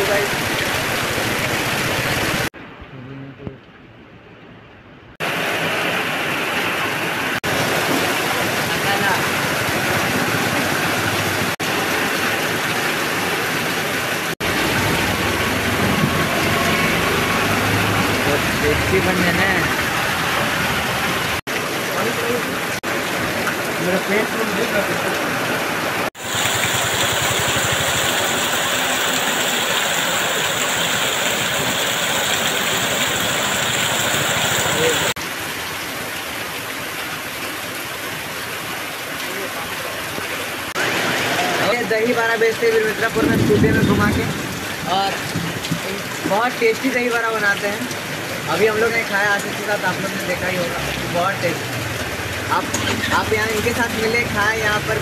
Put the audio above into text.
Guys. Tasty बन जाना है मेरा पेट में नहीं करता। दही बड़ा बेचते हैं मिर्जापुर में स्कूटी में घुमा के, और बहुत टेस्टी दही बड़ा बनाते हैं। अभी हम लोग ने खाया आशीष के साथ, आप लोग ने देखा ही होगा, बहुत टेस्टी। आप यहाँ इनके साथ मिले, खाए यहाँ पर